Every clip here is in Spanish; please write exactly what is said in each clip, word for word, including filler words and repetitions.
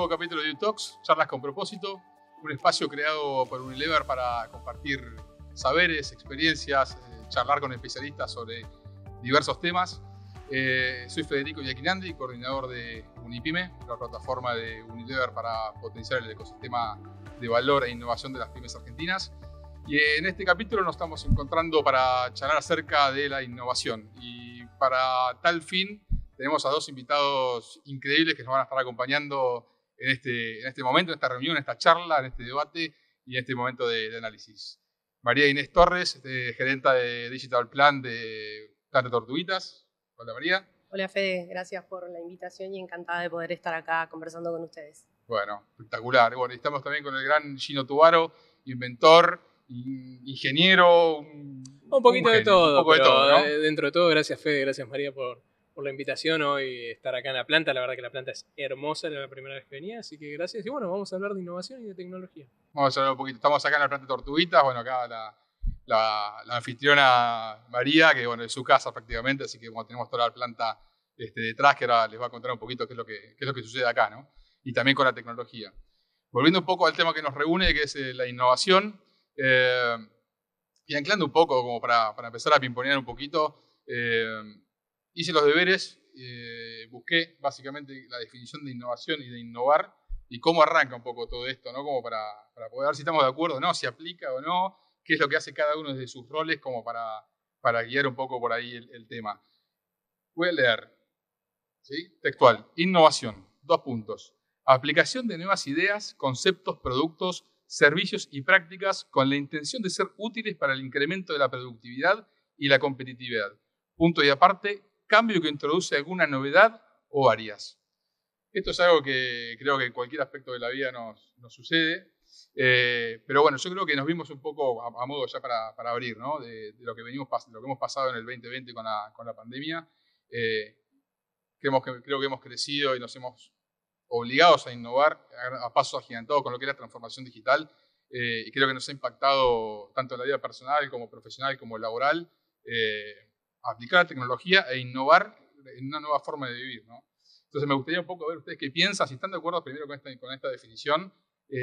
capítulo de U-Talks, Charlas con Propósito, un espacio creado por Unilever para compartir saberes, experiencias, eh, charlar con especialistas sobre diversos temas. Eh, soy Federico Iaquinandi, coordinador de Unipyme, la plataforma de Unilever para potenciar el ecosistema de valor e innovación de las pymes argentinas. Y en este capítulo nos estamos encontrando para charlar acerca de la innovación. Y para tal fin tenemos a dos invitados increíbles que nos van a estar acompañando en este, en este momento, en esta reunión, en esta charla, en este debate y en este momento de, de análisis. María Inés Torres, de, gerenta de Digital Plan de Planta Tortuguitas. Hola María. Hola Fede, gracias por la invitación y encantada de poder estar acá conversando con ustedes. Bueno, espectacular. Bueno, estamos también con el gran Gino Tubaro, inventor, ingeniero. Un, un poquito un genio, de todo, un poco pero de todo, ¿no? Dentro de todo, gracias Fede, gracias María por, por la invitación hoy estar acá en la planta. La verdad que la planta es hermosa, era la primera vez que venía, así que gracias. Y bueno, vamos a hablar de innovación y de tecnología. Vamos a hablar un poquito. Estamos acá en la planta Tortuguitas, bueno, acá la, la, la anfitriona María, que bueno, es su casa prácticamente, así que bueno, tenemos toda la planta este, detrás, que ahora les va a contar un poquito qué es lo que, qué es lo que sucede acá, ¿no? Y también con la tecnología. Volviendo un poco al tema que nos reúne, que es eh, la innovación, eh, y anclando un poco, como para, para empezar a pimponear un poquito, eh, hice los deberes, eh, busqué básicamente la definición de innovación y de innovar, y cómo arranca un poco todo esto, ¿no? Como para, para poder ver si estamos de acuerdo o no, si aplica o no, qué es lo que hace cada uno desde sus roles, como para, para guiar un poco por ahí el, el tema. Voy a leer, ¿sí? Textual, innovación, dos puntos. Aplicación de nuevas ideas, conceptos, productos, servicios y prácticas con la intención de ser útiles para el incremento de la productividad y la competitividad. Punto y aparte, cambio que introduce alguna novedad o varias. Esto es algo que creo que en cualquier aspecto de la vida nos, nos sucede, eh, pero bueno, yo creo que nos vimos un poco a, a modo ya para, para abrir, ¿no? de, de lo, que venimos, lo que hemos pasado en el veinte veinte con la, con la pandemia. Eh, creemos que, creo que hemos crecido y nos hemos obligados a innovar a, a pasos agigantados con lo que es la transformación digital, eh, y creo que nos ha impactado tanto en la vida personal como profesional como laboral, eh, aplicar la tecnología e innovar en una nueva forma de vivir, ¿no? Entonces me gustaría un poco ver ustedes qué piensan, si están de acuerdo primero con esta, con esta definición,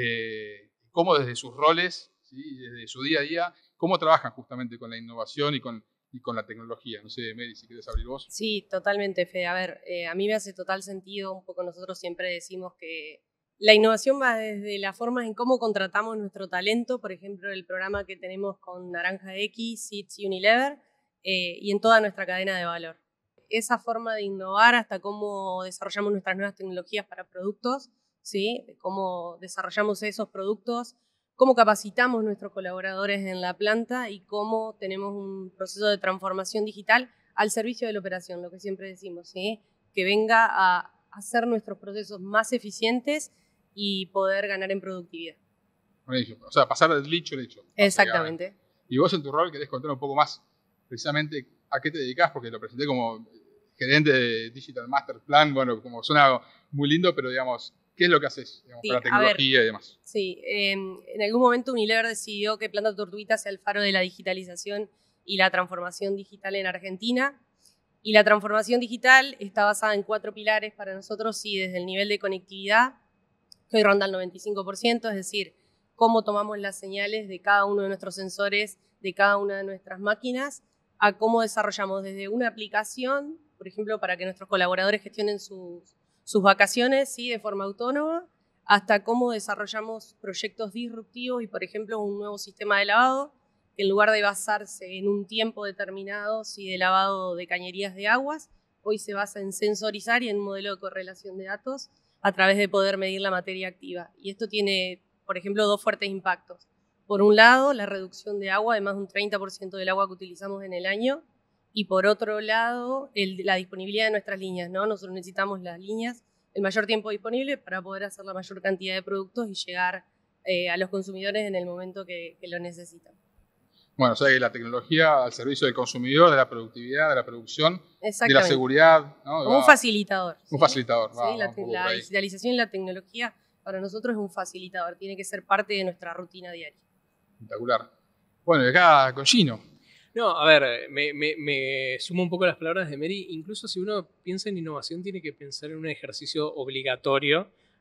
eh, cómo desde sus roles, ¿sí? Desde su día a día, cómo trabajan justamente con la innovación y con, y con la tecnología. No sé, Mary, si quieres abrir vos. Sí, totalmente, Fede. A ver, eh, a mí me hace total sentido, un poco nosotros siempre decimos que la innovación va desde la forma en cómo contratamos nuestro talento, por ejemplo, el programa que tenemos con Naranja X, Seeds y Unilever, eh, y en toda nuestra cadena de valor. Esa forma de innovar hasta cómo desarrollamos nuestras nuevas tecnologías para productos, ¿sí? Cómo desarrollamos esos productos, cómo capacitamos a nuestros colaboradores en la planta y cómo tenemos un proceso de transformación digital al servicio de la operación, lo que siempre decimos, ¿sí? Que venga a hacer nuestros procesos más eficientes y poder ganar en productividad. O sea, pasar del dicho al hecho. Exactamente. Y vos en tu rol querés contar un poco más precisamente a qué te dedicás, porque lo presenté como gerente de Digital Master Plan, bueno, como suena muy lindo, pero digamos, ¿qué es lo que haces, digamos, sí, para la tecnología ver, y demás? Sí, eh, en algún momento Unilever decidió que Planta Tortuguitas sea el faro de la digitalización y la transformación digital en Argentina. Y la transformación digital está basada en cuatro pilares para nosotros, sí, desde el nivel de conectividad, que hoy ronda el noventa y cinco por ciento, es decir, cómo tomamos las señales de cada uno de nuestros sensores, de cada una de nuestras máquinas, a cómo desarrollamos desde una aplicación, por ejemplo, para que nuestros colaboradores gestionen sus, sus vacaciones, ¿sí? De forma autónoma, hasta cómo desarrollamos proyectos disruptivos y, por ejemplo, un nuevo sistema de lavado, que en lugar de basarse en un tiempo determinado, ¿sí? De lavado de cañerías de aguas, hoy se basa en sensorizar y en un modelo de correlación de datos a través de poder medir la materia activa. Y esto tiene, por ejemplo, dos fuertes impactos. Por un lado, la reducción de agua de más de un treinta por ciento del agua que utilizamos en el año, y por otro lado, el, la disponibilidad de nuestras líneas, ¿no? Nosotros necesitamos las líneas el mayor tiempo disponible para poder hacer la mayor cantidad de productos y llegar eh, a los consumidores en el momento que, que lo necesitan. Bueno, o sea que la tecnología al servicio del consumidor, de la productividad, de la producción, de la seguridad, ¿no? Como un facilitador. Un ¿sí? facilitador. Sí, va, la, la digitalización y la tecnología para nosotros es un facilitador, tiene que ser parte de nuestra rutina diaria. Espectacular. Bueno, y acá con Gino. No, a ver, me, me, me sumo un poco a las palabras de Mary. Incluso si uno piensa en innovación, tiene que pensar en un ejercicio obligatorio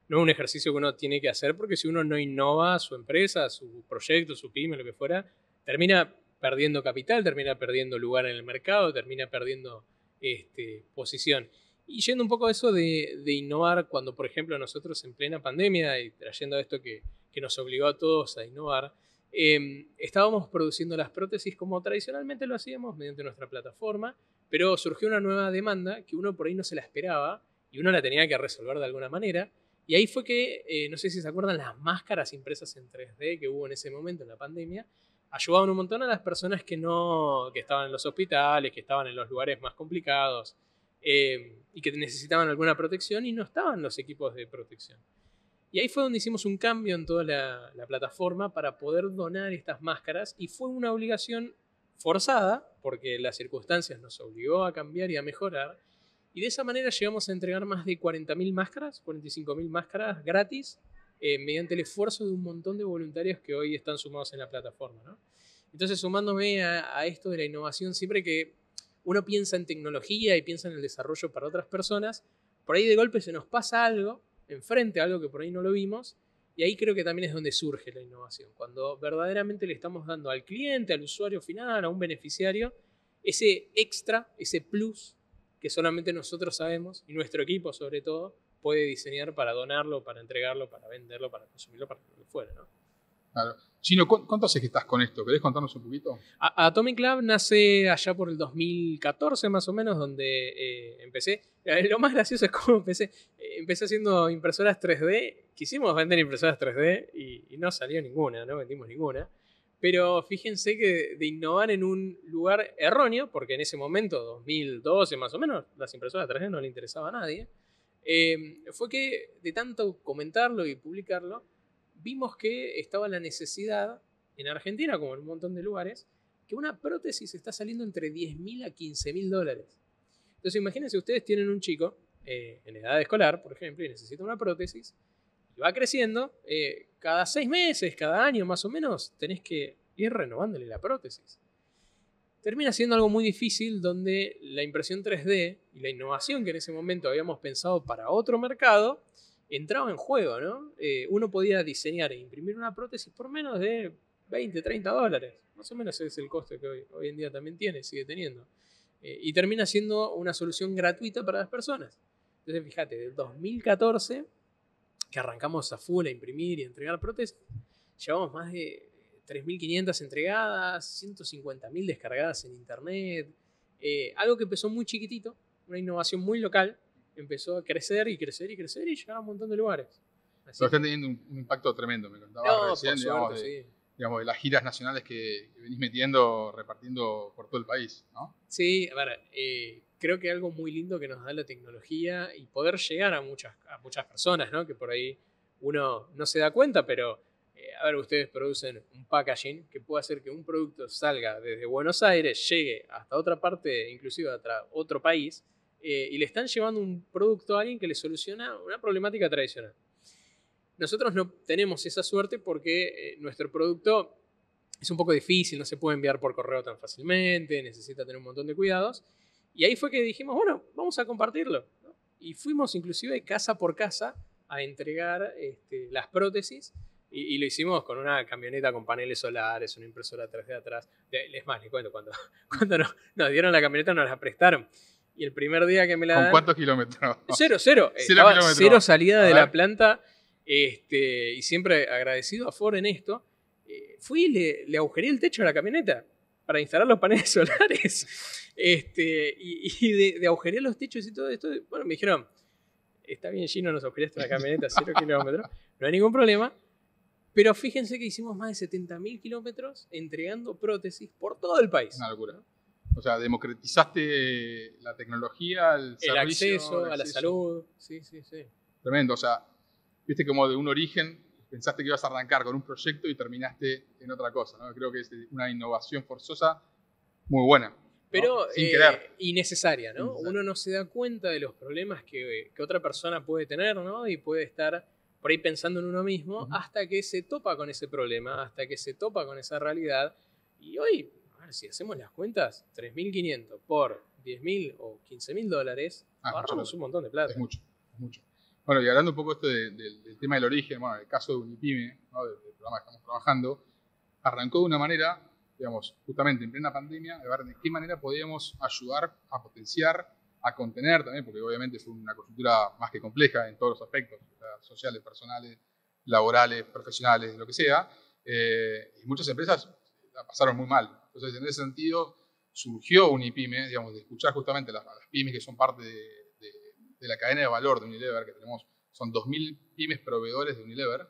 no es un ejercicio que uno tiene que hacer, porque si uno no innova su empresa, su proyecto, su pyme, lo que fuera, termina perdiendo capital, termina perdiendo lugar en el mercado, termina perdiendo este, posición. Y yendo un poco a eso de, de innovar, cuando por ejemplo nosotros en plena pandemia, y trayendo esto que, que nos obligó a todos a innovar, eh, estábamos produciendo las prótesis como tradicionalmente lo hacíamos mediante nuestra plataforma, pero surgió una nueva demanda que uno por ahí no se la esperaba y uno la tenía que resolver de alguna manera. Y ahí fue que, eh, no sé si se acuerdan, las máscaras impresas en tres D que hubo en ese momento en la pandemia, ayudaban un montón a las personas que, no, que estaban en los hospitales, que estaban en los lugares más complicados eh, y que necesitaban alguna protección y no estaban los equipos de protección. Y ahí fue donde hicimos un cambio en toda la, la plataforma para poder donar estas máscaras y fue una obligación forzada porque las circunstancias nos obligó a cambiar y a mejorar. Y de esa manera llegamos a entregar más de cuarenta mil máscaras, cuarenta y cinco mil máscaras gratis, eh, mediante el esfuerzo de un montón de voluntarios que hoy están sumados en la plataforma, ¿no? Entonces, sumándome a, a esto de la innovación, siempre que uno piensa en tecnología y piensa en el desarrollo para otras personas, por ahí de golpe se nos pasa algo, enfrente a algo que por ahí no lo vimos, y ahí creo que también es donde surge la innovación, cuando verdaderamente le estamos dando al cliente, al usuario final, a un beneficiario, ese extra, ese plus, que solamente nosotros sabemos, y nuestro equipo sobre todo, puede diseñar para donarlo, para entregarlo, para venderlo, para consumirlo, para lo que fuera, ¿no? Claro. Chino, ¿cuánto hace que estás con esto? ¿Querés contarnos un poquito? A Atomic Lab nace allá por el dos mil catorce más o menos, donde eh, empecé. Lo más gracioso es cómo empecé. Eh, empecé haciendo impresoras tres D. Quisimos vender impresoras tres D y, y no salió ninguna, no vendimos ninguna. Pero fíjense que de innovar en un lugar erróneo, porque en ese momento, dos mil doce más o menos, las impresoras tres D no le interesaba a nadie, eh, fue que de tanto comentarlo y publicarlo, vimos que estaba la necesidad, en Argentina como en un montón de lugares, que una prótesis está saliendo entre diez mil a quince mil dólares. Entonces imagínense, ustedes tienen un chico eh, en edad escolar, por ejemplo, y necesita una prótesis, y va creciendo, eh, cada seis meses, cada año más o menos, tenés que ir renovándole la prótesis. Termina siendo algo muy difícil donde la impresión tres D y la innovación que en ese momento habíamos pensado para otro mercado entraba en juego, ¿no? Eh, uno podía diseñar e imprimir una prótesis por menos de veinte, treinta dólares. Más o menos ese es el coste que hoy, hoy en día también tiene, sigue teniendo. Eh, y termina siendo una solución gratuita para las personas. Entonces, fíjate, del dos mil catorce, que arrancamos a full a imprimir y entregar prótesis, llevamos más de tres mil quinientas entregadas, ciento cincuenta mil descargadas en internet. Eh, algo que empezó muy chiquitito, una innovación muy local, empezó a crecer y crecer y crecer y llegar a un montón de lugares. Así Pero están teniendo un, un impacto tremendo, me contaba no, recién, por digamos, suerte, de, sí. digamos, de las giras nacionales que, que venís metiendo, repartiendo por todo el país, ¿no? Sí, a ver, eh, creo que algo muy lindo que nos da la tecnología y poder llegar a muchas, a muchas personas, ¿no? Que por ahí uno no se da cuenta, pero eh, a ver, ustedes producen un packaging que puede hacer que un producto salga desde Buenos Aires, llegue hasta otra parte, inclusive hasta otro país, eh, y le están llevando un producto a alguien que le soluciona una problemática tradicional. Nosotros no tenemos esa suerte porque eh, nuestro producto es un poco difícil, no se puede enviar por correo tan fácilmente, necesita tener un montón de cuidados. Y ahí fue que dijimos, bueno, vamos a compartirlo, ¿no? Y fuimos inclusive casa por casa a entregar este, las prótesis y, y lo hicimos con una camioneta con paneles solares, una impresora tres D atrás. Es más, les cuento, cuando, cuando nos, nos dieron la camioneta nos la prestaron. Y el primer día que me la ¿Con dan, cuántos kilómetros? Cero, cero. Cero Estaba kilómetros. Cero salida A de ver. la planta. Este, y siempre agradecido a Ford en esto. Eh, fui y le, le agujeré el techo a la camioneta para instalar los paneles solares. Este, y y de, de agujerear los techos y todo esto. Bueno, me dijeron, está bien, Gino, nos agujereaste la camioneta, cero kilómetros. No hay ningún problema. Pero fíjense que hicimos más de setenta mil kilómetros entregando prótesis por todo el país. Una locura. O sea, democratizaste la tecnología, el, El servicio, acceso el a la acceso. salud. Sí, sí, sí. Tremendo. O sea, viste como de un origen, pensaste que ibas a arrancar con un proyecto y terminaste en otra cosa, ¿no? Creo que es una innovación forzosa muy buena, ¿no? Pero Sin eh, querer. innecesaria, ¿no? Innecesaria. Uno no se da cuenta de los problemas que, que otra persona puede tener, ¿no? Y puede estar por ahí pensando en uno mismo, Uh-huh. hasta que se topa con ese problema, hasta que se topa con esa realidad. Y hoy, a ver, si hacemos las cuentas, tres mil quinientos por diez mil o quince mil dólares, Ah, ahorramos mucho. un montón de plata. Es mucho, es mucho. Bueno, y hablando un poco esto de, de, del tema del origen, bueno, en el caso de Unipyme, ¿no? del, del programa que estamos trabajando, arrancó de una manera, digamos, justamente en plena pandemia, de ver de qué manera podíamos ayudar a potenciar, a contener también, porque obviamente fue una coyuntura más que compleja en todos los aspectos, sociales, personales, laborales, profesionales, lo que sea, eh, y muchas empresas la pasaron muy mal. Entonces, en ese sentido, surgió Unipyme, digamos, de escuchar justamente las, las pymes que son parte de, de, de la cadena de valor de Unilever, que tenemos, son dos mil pymes proveedores de Unilever,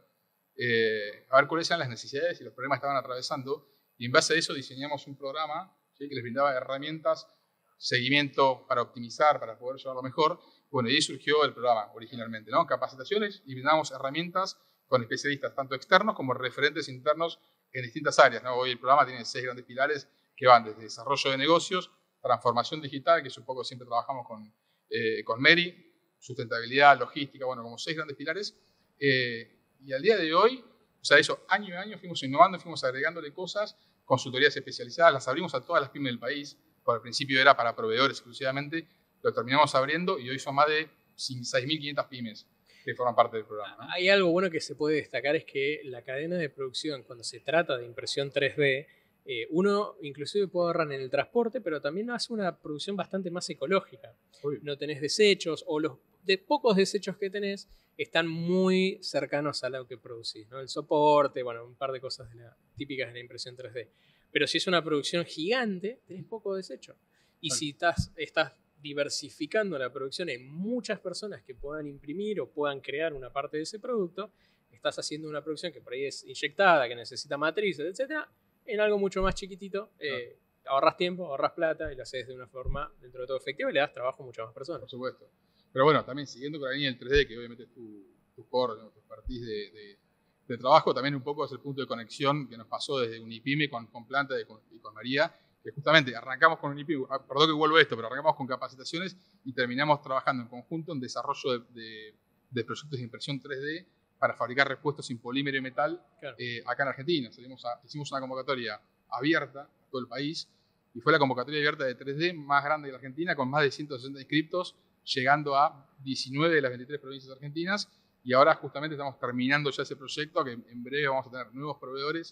eh, a ver cuáles eran las necesidades y los problemas que estaban atravesando, y en base a eso diseñamos un programa, ¿sí? que les brindaba herramientas, seguimiento para optimizar, para poder llevarlo mejor. Bueno, y ahí surgió el programa originalmente, ¿no? Capacitaciones, y brindamos herramientas con especialistas tanto externos como referentes internos en distintas áreas, ¿no? Hoy el programa tiene seis grandes pilares que van desde desarrollo de negocios, transformación digital, que es un poco siempre trabajamos con, eh, con Mary, sustentabilidad, logística, bueno, como seis grandes pilares. Eh, y al día de hoy, o sea, eso, año a año fuimos innovando, fuimos agregándole cosas, consultorías especializadas, las abrimos a todas las pymes del país, por al principio era para proveedores exclusivamente, lo terminamos abriendo y hoy son más de seis mil quinientas pymes que forman parte del programa, ¿no? Hay algo bueno que se puede destacar, es que la cadena de producción, cuando se trata de impresión tres D, eh, uno inclusive puede ahorrar en el transporte, pero también hace una producción bastante más ecológica. Uy. No tenés desechos, o los de pocos desechos que tenés están muy cercanos a lo que producís, ¿no? El soporte, bueno, un par de cosas de la, típicas de la impresión tres D. Pero si es una producción gigante, tenés poco desecho. Y bueno, si estás, estás diversificando la producción en muchas personas que puedan imprimir o puedan crear una parte de ese producto, estás haciendo una producción que por ahí es inyectada, que necesita matrices, etcétera, en algo mucho más chiquitito. Eh, ah. Ahorras tiempo, ahorras plata y lo haces de una forma dentro de todo efectiva y le das trabajo a muchas más personas. Por supuesto. Pero bueno, también siguiendo con la línea del tres D, que obviamente es tu, tu core, ¿no? tu expertise de, de, de trabajo, también un poco es el punto de conexión que nos pasó desde Unipyme con, con Planta y con, y con María, que justamente arrancamos con Unipyme, perdón que vuelvo a esto, pero arrancamos con capacitaciones y terminamos trabajando en conjunto en desarrollo de, de, de proyectos de impresión tres D para fabricar repuestos sin polímero y metal, claro. eh, acá en Argentina. Salimos a, hicimos una convocatoria abierta a todo el país y fue la convocatoria abierta de tres D más grande de la Argentina, con más de ciento sesenta inscriptos, llegando a diecinueve de las veintitrés provincias argentinas, y ahora justamente estamos terminando ya ese proyecto, que en breve vamos a tener nuevos proveedores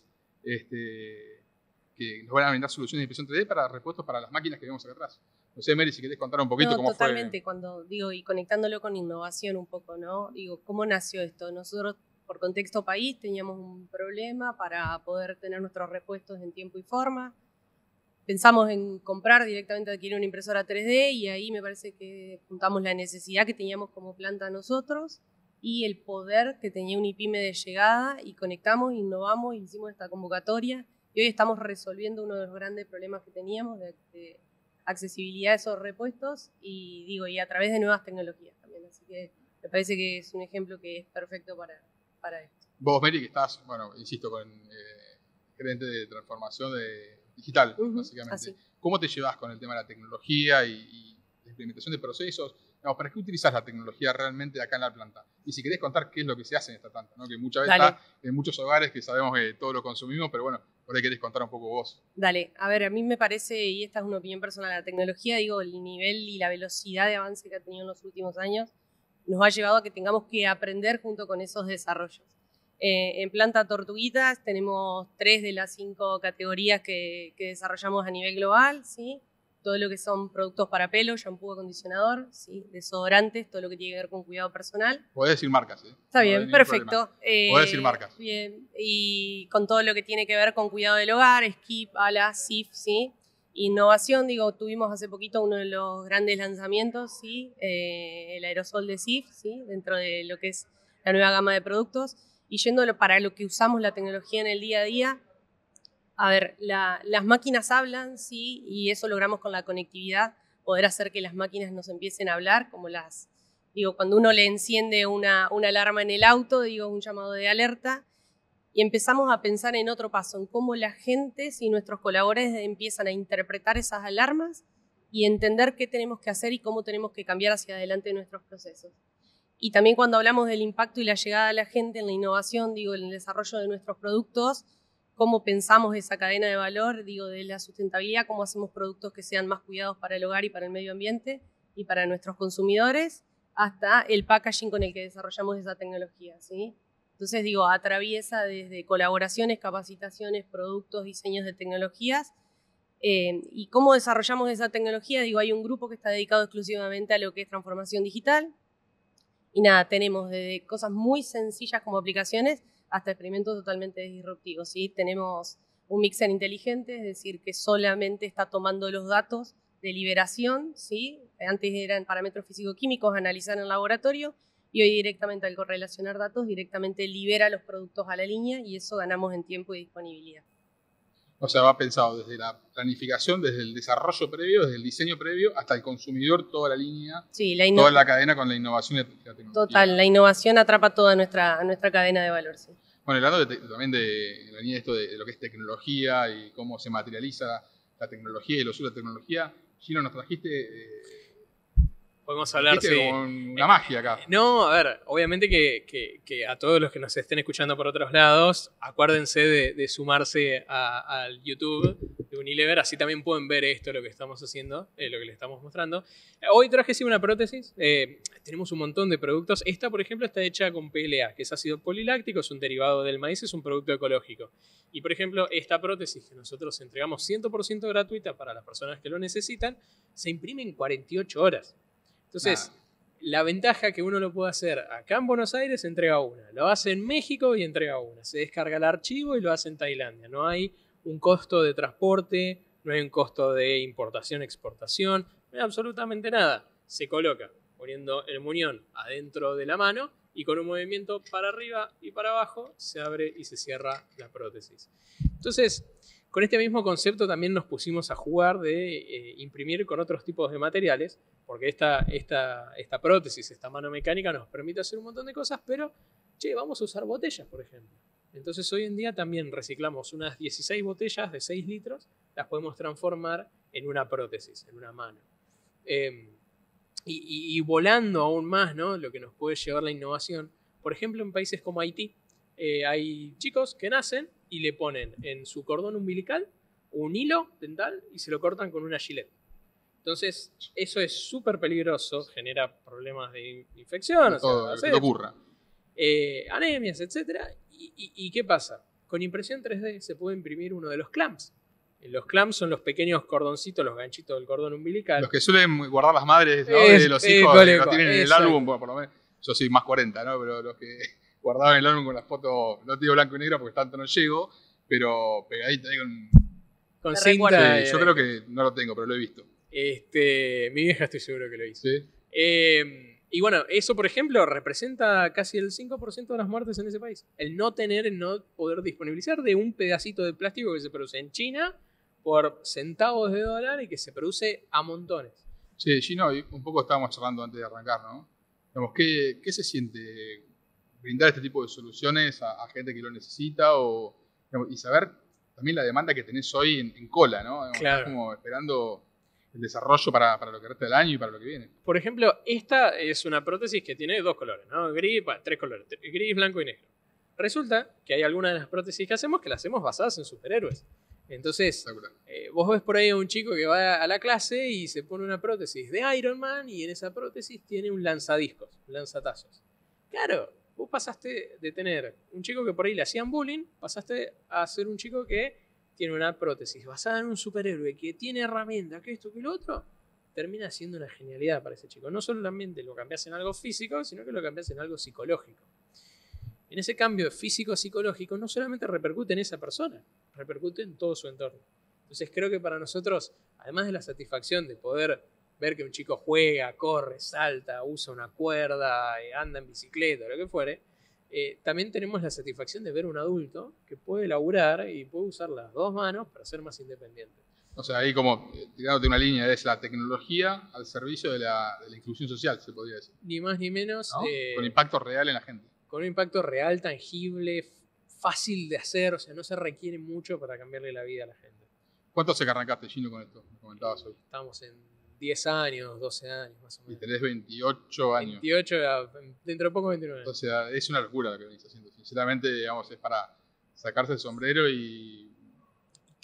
este, que nos van a brindar soluciones de impresión tres D para repuestos para las máquinas que vemos acá atrás. No sé, Mary, si querés contar un poquito no, cómo totalmente, fue. Totalmente, cuando digo, y conectándolo con innovación un poco, ¿no? Digo, ¿cómo nació esto? Nosotros, por contexto país, teníamos un problema para poder tener nuestros repuestos en tiempo y forma. Pensamos en comprar directamente, adquirir una impresora tres D, y ahí me parece que juntamos la necesidad que teníamos como planta nosotros y el poder que tenía Unipyme de llegada, y conectamos, innovamos, hicimos esta convocatoria, y hoy estamos resolviendo uno de los grandes problemas que teníamos de, de accesibilidad a esos repuestos, y digo, y a través de nuevas tecnologías también. Así que me parece que es un ejemplo que es perfecto para, para esto. Vos, Mary, que estás, bueno, insisto, con eh, gerente de transformación de digital, uh-huh, básicamente. Así. ¿Cómo te llevas con el tema de la tecnología y, y la implementación de procesos? No, ¿para qué utilizas la tecnología realmente acá en la planta? Y si querés contar qué es lo que se hace en esta planta, ¿no? Que muchas veces Dale. Está en muchos hogares que sabemos que todo lo consumimos, pero bueno, por ahí querés contar un poco vos. Dale, a ver, a mí me parece, y esta es una opinión personal, la tecnología, digo, el nivel y la velocidad de avance que ha tenido en los últimos años nos ha llevado a que tengamos que aprender junto con esos desarrollos. Eh, en Planta Tortuguitas tenemos tres de las cinco categorías que, que desarrollamos a nivel global, ¿sí? Todo lo que son productos para pelo, shampoo, acondicionador, ¿sí? Desodorantes, todo lo que tiene que ver con cuidado personal. Podés decir marcas, ¿eh? Está bien, no perfecto. Eh, Podés decir marcas. Bien, y con todo lo que tiene que ver con cuidado del hogar, Skip, Ala, Sif, ¿sí? Innovación, digo, tuvimos hace poquito uno de los grandes lanzamientos, ¿sí? Eh, el aerosol de Sif, ¿sí? Dentro de lo que es la nueva gama de productos. Y yéndolo para lo que usamos la tecnología en el día a día, a ver, la, las máquinas hablan, sí, y eso logramos con la conectividad, poder hacer que las máquinas nos empiecen a hablar, como las, digo, cuando uno le enciende una, una alarma en el auto, digo, un llamado de alerta, y empezamos a pensar en otro paso, en cómo la gente, si nuestros colaboradores empiezan a interpretar esas alarmas y entender qué tenemos que hacer y cómo tenemos que cambiar hacia adelante nuestros procesos. Y también cuando hablamos del impacto y la llegada a la gente en la innovación, digo, en el desarrollo de nuestros productos, cómo pensamos esa cadena de valor, digo, de la sustentabilidad, cómo hacemos productos que sean más cuidados para el hogar y para el medio ambiente y para nuestros consumidores, hasta el packaging con el que desarrollamos esa tecnología, ¿sí? Entonces, digo, atraviesa desde colaboraciones, capacitaciones, productos, diseños de tecnologías. Eh, ¿Y cómo desarrollamos esa tecnología? Digo, hay un grupo que está dedicado exclusivamente a lo que es transformación digital. Y nada, tenemos desde cosas muy sencillas como aplicaciones hasta experimentos totalmente disruptivos, ¿sí? Tenemos un mixer inteligente, es decir, que solamente está tomando los datos de liberación, ¿sí? Antes eran parámetros físico-químicos, analizar en el laboratorio, y hoy directamente al correlacionar datos, directamente libera los productos a la línea y eso ganamos en tiempo y disponibilidad. O sea, va pensado desde la planificación, desde el desarrollo previo, desde el diseño previo, hasta el consumidor, toda la línea, sí, la toda la cadena con la innovación y la tecnología. Total, la innovación atrapa toda nuestra, nuestra cadena de valor. Sí. Bueno, hablando de, también de la línea de esto de, de lo que es tecnología y cómo se materializa la, la tecnología y el uso de la tecnología, Gino, nos trajiste... Eh, Podemos hablar, sí. Con una magia acá. No, a ver, obviamente que, que, que a todos los que nos estén escuchando por otros lados, acuérdense de, de sumarse al YouTube de Unilever, así también pueden ver esto, lo que estamos haciendo, eh, lo que les estamos mostrando. Hoy traje sí una prótesis, eh, tenemos un montón de productos. Esta, por ejemplo, está hecha con P L A, que es ácido poliláctico, es un derivado del maíz, es un producto ecológico. Y, por ejemplo, esta prótesis que nosotros entregamos cien por ciento gratuita para las personas que lo necesitan, se imprime en cuarenta y ocho horas. Entonces, nah. la ventaja que uno lo puede hacer acá en Buenos Aires, entrega una. Lo hace en México y entrega una. Se descarga el archivo y lo hace en Tailandia. No hay un costo de transporte, no hay un costo de importación, exportación, no hay absolutamente nada. Se coloca poniendo el muñón adentro de la mano y con un movimiento para arriba y para abajo se abre y se cierra la prótesis. Entonces, con este mismo concepto también nos pusimos a jugar de eh, imprimir con otros tipos de materiales, porque esta, esta, esta prótesis, esta mano mecánica nos permite hacer un montón de cosas, pero, che, vamos a usar botellas, por ejemplo. Entonces hoy en día también reciclamos unas dieciséis botellas de seis litros, las podemos transformar en una prótesis, en una mano. Eh, y, y, y volando aún más, ¿no?, lo que nos puede llevar la innovación. Por ejemplo, en países como Haití, eh, hay chicos que nacen y le ponen en su cordón umbilical un hilo dental y se lo cortan con una Gillette. Entonces, eso es súper peligroso, genera problemas de infección, o todo, sea, que te ocurra. Eh, anemias, etcétera. Y, y, ¿Y qué pasa? Con impresión tres D se puede imprimir uno de los clamps. Los clamps son los pequeños cordoncitos, los ganchitos del cordón umbilical. Los que suelen guardar las madres, ¿no?, es, de los eh, hijos, coleco, que tienen en el exacto. álbum, bueno, por lo menos, yo soy más cuarenta, ¿no?, pero los que guardaban el álbum con las fotos, no te digo blanco y negro porque tanto no llego, pero pegadita ahí con... Con cinta. Sí, yo creo que no lo tengo, pero lo he visto. Este, mi vieja estoy seguro que lo hizo. ¿Sí? Eh, y bueno, eso por ejemplo representa casi el cinco por ciento de las muertes en ese país. El no tener, el no poder disponibilizar de un pedacito de plástico que se produce en China por centavos de dólar y que se produce a montones. Sí, Gino, un poco estábamos charlando antes de arrancar, ¿no? Digamos, ¿qué, qué se siente brindar este tipo de soluciones a, a gente que lo necesita o, digamos, y saber también la demanda que tenés hoy en, en cola, ¿no? Digamos, claro. Estás como esperando el desarrollo para, para lo que resta del año y para lo que viene. Por ejemplo, esta es una prótesis que tiene dos colores, ¿no? Gris, bueno, tres colores, gris, blanco y negro. Resulta que hay algunas de las prótesis que hacemos que las hacemos basadas en superhéroes. Entonces, eh, vos ves por ahí a un chico que va a la clase y se pone una prótesis de Iron Man y en esa prótesis tiene un lanzadiscos, un lanzatazos. Claro, vos pasaste de tener un chico que por ahí le hacían bullying, pasaste a ser un chico que tiene una prótesis basada en un superhéroe que tiene herramientas, que esto, que lo otro, termina siendo una genialidad para ese chico. No solamente lo cambias en algo físico, sino que lo cambias en algo psicológico. En ese cambio físico-psicológico no solamente repercute en esa persona, repercute en todo su entorno. Entonces creo que para nosotros, además de la satisfacción de poder ver que un chico juega, corre, salta, usa una cuerda, anda en bicicleta, lo que fuere, eh, también tenemos la satisfacción de ver un adulto que puede laburar y puede usar las dos manos para ser más independiente. O sea, ahí como tirándote una línea, es la tecnología al servicio de la, de la inclusión social, se podría decir. Ni más ni menos. ¿No? Eh, con impacto real en la gente. Con un impacto real, tangible, fácil de hacer, o sea, no se requiere mucho para cambiarle la vida a la gente. ¿Cuánto se que arrancaste, Gino, con esto? Me comentabas hoy. Estamos en diez años, doce años más o menos. Y tenés veintiocho años. veintiocho, dentro de poco veintinueve años. O sea, es una locura lo que venís haciendo. Sinceramente, digamos, es para sacarse el sombrero y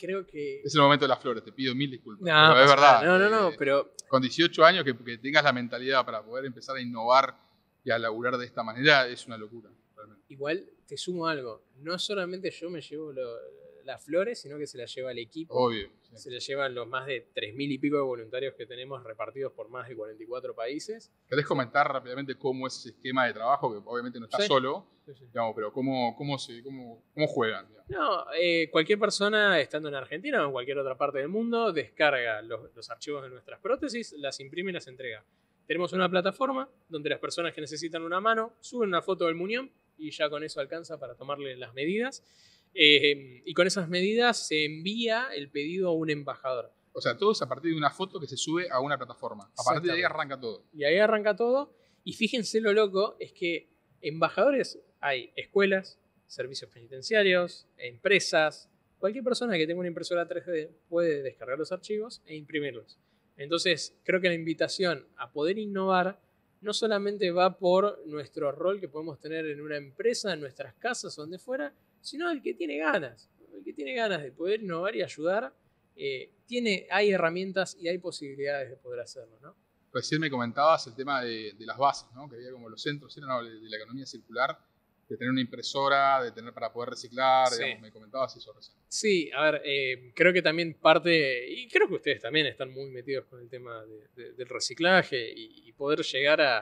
creo que... Es el momento de las flores, te pido mil disculpas. No, pero es verdad. No, no, no, eh, pero... Con dieciocho años que, que tengas la mentalidad para poder empezar a innovar y a laburar de esta manera es una locura, realmente. Igual te sumo algo. No solamente yo me llevo lo, las flores, sino que se las lleva el equipo. Obvio. Sí. Se las llevan los más de tres mil y pico de voluntarios que tenemos repartidos por más de cuarenta y cuatro países. ¿Querés comentar rápidamente cómo es ese esquema de trabajo? Que obviamente no estás Sí. solo, Sí, sí. digamos, pero cómo, cómo, se, cómo, cómo juegan. Digamos. No, eh, cualquier persona estando en Argentina o en cualquier otra parte del mundo descarga los, los archivos de nuestras prótesis, las imprime y las entrega. Tenemos una plataforma donde las personas que necesitan una mano suben una foto del muñón y ya con eso alcanza para tomarle las medidas. Eh, y con esas medidas se envía el pedido a un embajador. O sea, todo es a partir de una foto que se sube a una plataforma. A partir de ahí arranca todo. Y ahí arranca todo. Y fíjense lo loco, es que embajadores hay escuelas, servicios penitenciarios, empresas. Cualquier persona que tenga una impresora tres D puede descargar los archivos e imprimirlos. Entonces, creo que la invitación a poder innovar no solamente va por nuestro rol que podemos tener en una empresa, en nuestras casas o donde fuera, sino el que tiene ganas. El que tiene ganas de poder innovar y ayudar, eh, tiene, hay herramientas y hay posibilidades de poder hacerlo, ¿no? Recién me comentabas el tema de, de las bases, ¿no? Que había como los centros, ¿no? de, de la economía circular, de tener una impresora, de tener para poder reciclar, Sí. digamos, me comentabas eso recién. Sí, a ver, eh, creo que también parte, y creo que ustedes también están muy metidos con el tema de, de, del reciclaje y, y poder llegar a,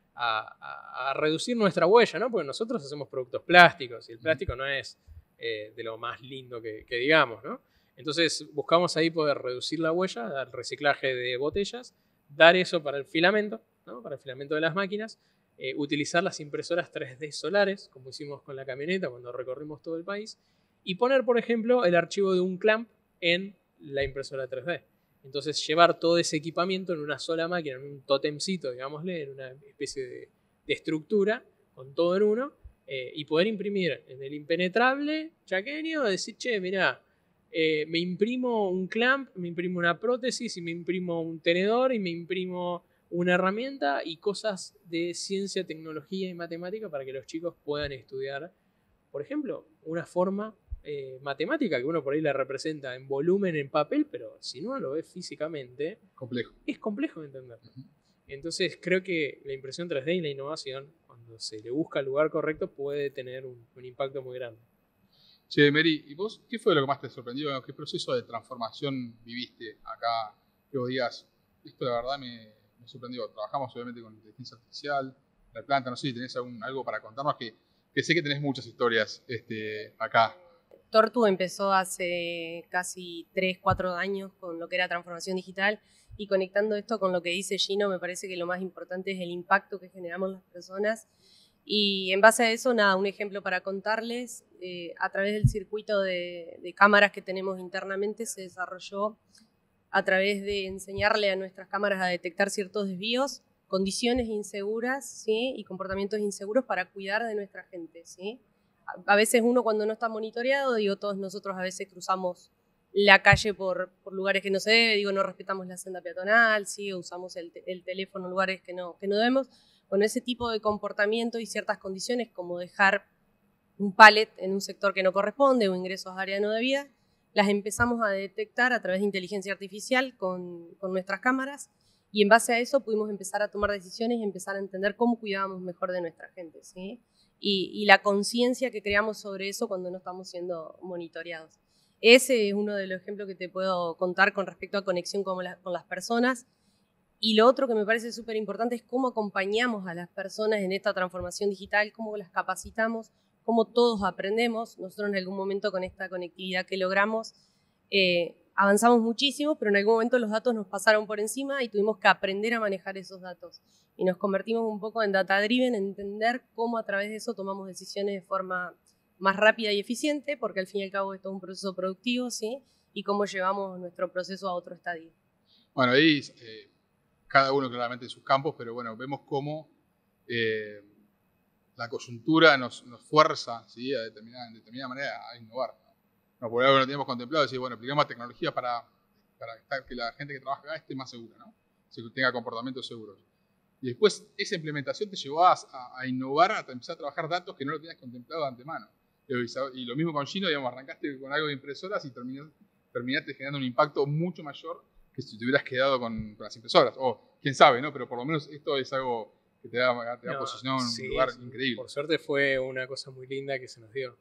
a, a reducir nuestra huella, ¿no? Porque nosotros hacemos productos plásticos y el plástico no es eh, de lo más lindo que, que digamos, ¿no? Entonces buscamos ahí poder reducir la huella, dar reciclaje de botellas, dar eso para el filamento, ¿no? Para el filamento de las máquinas, eh, utilizar las impresoras tres D solares, como hicimos con la camioneta cuando recorrimos todo el país, y poner, por ejemplo, el archivo de un clamp en la impresora tres D. Entonces llevar todo ese equipamiento en una sola máquina, en un totemcito, digámosle, en una especie de, de estructura, con todo en uno, eh, y poder imprimir en el impenetrable chaqueño, decir, che, mirá, eh, me imprimo un clamp, me imprimo una prótesis, y me imprimo un tenedor, y me imprimo una herramienta y cosas de ciencia, tecnología y matemática para que los chicos puedan estudiar, por ejemplo, una forma eh, matemática que uno por ahí la representa en volumen, en papel, pero si no lo ve físicamente, Complejo. es complejo de entender. Entonces creo que la impresión tres D y la innovación, cuando se le busca el lugar correcto, puede tener un, un impacto muy grande. Che, Mary, ¿y vos qué fue lo que más te sorprendió? ¿Qué proceso de transformación viviste acá? Que vos digas, esto la verdad me, me sorprendió. Trabajamos obviamente con inteligencia artificial, la planta, no sé si tenés algún, algo para contarnos, que, que sé que tenés muchas historias este, acá. Tortu empezó hace casi tres, cuatro años con lo que era transformación digital, y conectando esto con lo que dice Gino, me parece que lo más importante es el impacto que generamos las personas. Y en base a eso, nada, un ejemplo para contarles, eh, a través del circuito de, de cámaras que tenemos internamente se desarrolló a través de enseñarle a nuestras cámaras a detectar ciertos desvíos, condiciones inseguras, ¿sí? Y comportamientos inseguros para cuidar de nuestra gente, ¿sí? A veces uno cuando no está monitoreado, digo, todos nosotros a veces cruzamos la calle por, por lugares que no se debe, digo, no respetamos la senda peatonal, ¿sí? O usamos el, el teléfono en lugares que no, que no debemos. Bueno, ese tipo de comportamiento y ciertas condiciones como dejar un pallet en un sector que no corresponde o ingresos a área no debida, las empezamos a detectar a través de inteligencia artificial con, con nuestras cámaras, y en base a eso pudimos empezar a tomar decisiones y empezar a entender cómo cuidábamos mejor de nuestra gente, ¿sí? Y, y la conciencia que creamos sobre eso cuando no estamos siendo monitoreados. Ese es uno de los ejemplos que te puedo contar con respecto a conexión con, la, con las personas. Y lo otro que me parece súper importante es cómo acompañamos a las personas en esta transformación digital, cómo las capacitamos, cómo todos aprendemos. Nosotros en algún momento con esta conectividad que logramos eh, avanzamos muchísimo, pero en algún momento los datos nos pasaron por encima y tuvimos que aprender a manejar esos datos. Y nos convertimos un poco en data driven, en entender cómo a través de eso tomamos decisiones de forma más rápida y eficiente, porque al fin y al cabo esto es un proceso productivo, ¿sí? Y cómo llevamos nuestro proceso a otro estadio. Bueno, ahí eh, cada uno claramente en sus campos, pero bueno, vemos cómo eh, la coyuntura nos, nos fuerza, ¿sí? a determinada, en determinada manera a innovar. ¿no? No, por algo no teníamos contemplado, decir, bueno, aplicamos tecnología para, para que la gente que trabaja acá esté más segura, ¿no? Que tenga comportamientos seguros. Y después esa implementación te llevó a, a, a innovar, a empezar a trabajar datos que no lo tenías contemplado de antemano. Y lo mismo con Gino, digamos, arrancaste con algo de impresoras y terminó, terminaste generando un impacto mucho mayor que si te hubieras quedado con, con las impresoras. O quién sabe, ¿no? Pero por lo menos esto es algo que te da, te da No, posicionado en sí, un lugar sí. increíble. Por suerte fue una cosa muy linda que se nos dio.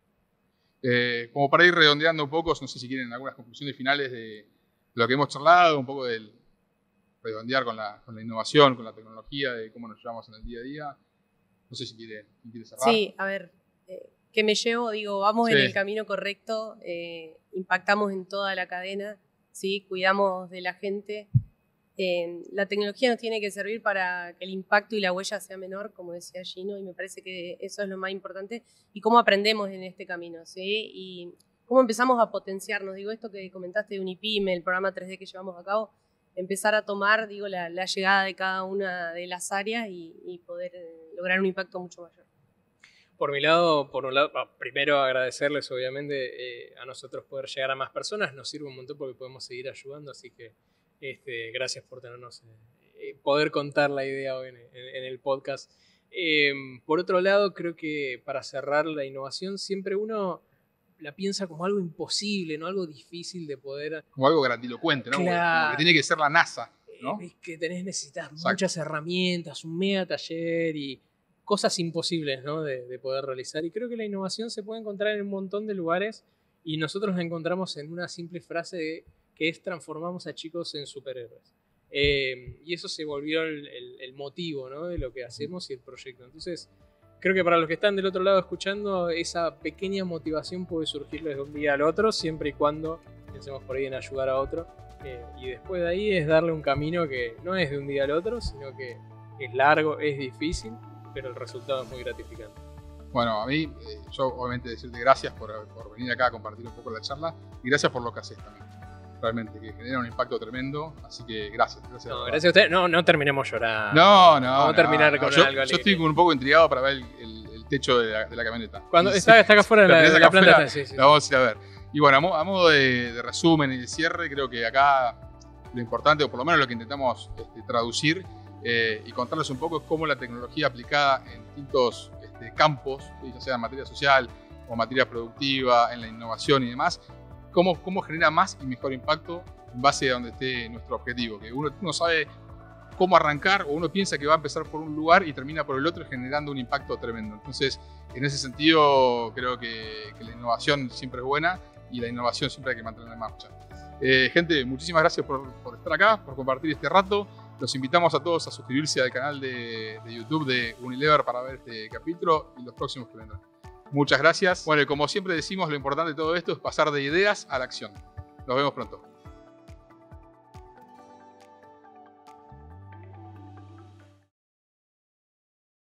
Eh, como para ir redondeando un poco, no sé si quieren algunas conclusiones finales de lo que hemos charlado, un poco del redondear con la, con la innovación, con la tecnología, de cómo nos llevamos en el día a día. No sé si quiere, ¿quién quiere cerrar? Sí, a ver, eh, ¿qué me llevo? Digo, vamos Sí. en el camino correcto, eh, impactamos en toda la cadena, ¿sí? Cuidamos de la gente. Eh, la tecnología nos tiene que servir para que el impacto y la huella sea menor, como decía Gino, y me parece que eso es lo más importante. Y cómo aprendemos en este camino, ¿sí? Y cómo empezamos a potenciarnos. Digo, esto que comentaste de Unipyme, el programa tres D que llevamos a cabo, empezar a tomar, digo, la, la llegada de cada una de las áreas y, y poder eh, lograr un impacto mucho mayor. Por mi lado, por un lado, primero agradecerles obviamente eh, a nosotros poder llegar a más personas, nos sirve un montón porque podemos seguir ayudando, así que este, gracias por tenernos, eh, poder contar la idea hoy en, en, en el podcast. Eh, por otro lado, creo que para cerrar la innovación siempre uno la piensa como algo imposible, ¿no? Algo difícil de poder... Como algo grandilocuente, ¿no? Claro. Como que tiene que ser la NASA, ¿no? Es que tenés, necesitas Exacto. muchas herramientas, un mega taller y cosas imposibles, ¿no? de, de poder realizar. Y creo que la innovación se puede encontrar en un montón de lugares y nosotros la encontramos en una simple frase de, que es transformamos a chicos en superhéroes. Eh, y eso se volvió el, el, el motivo, ¿no? de lo que hacemos y el proyecto. Entonces, creo que para los que están del otro lado escuchando, esa pequeña motivación puede surgirles de un día al otro, siempre y cuando pensemos por ahí en ayudar a otro. Eh, y después de ahí es darle un camino que no es de un día al otro, sino que es largo, es difícil, pero el resultado es muy gratificante. Bueno, a mí, eh, yo obviamente decirte gracias por, por venir acá a compartir un poco la charla y gracias por lo que haces también. Realmente, que genera un impacto tremendo, así que gracias. Gracias, No, gracias a ustedes. No, no terminemos llorando. No, no. Vamos a terminar no, con no. Yo, algo alegre. yo estoy un poco intrigado para ver el, el, el techo de la, de la camioneta. Cuando Sí, está, está acá afuera de la, tenés de acá la planta. afuera, Está, sí, sí, la vamos a ir a ver. Y bueno, a modo, a modo de, de resumen y de cierre, creo que acá lo importante, o por lo menos lo que intentamos este, traducir eh, y contarles un poco es cómo la tecnología aplicada en distintos este, campos, ¿sí? Ya sea en materia social o materia productiva, en la innovación y demás, cómo, cómo genera más y mejor impacto en base a donde esté nuestro objetivo. Que uno, uno sabe cómo arrancar o uno piensa que va a empezar por un lugar y termina por el otro generando un impacto tremendo. Entonces, en ese sentido, creo que, que la innovación siempre es buena y la innovación siempre hay que mantenerla en marcha. Eh, gente, muchísimas gracias por, por estar acá, por compartir este rato. Los invitamos a todos a suscribirse al canal de, de YouTube de Unilever para ver este capítulo y los próximos que vendrán. Muchas gracias. Bueno, y como siempre decimos, lo importante de todo esto es pasar de ideas a la acción. Nos vemos pronto.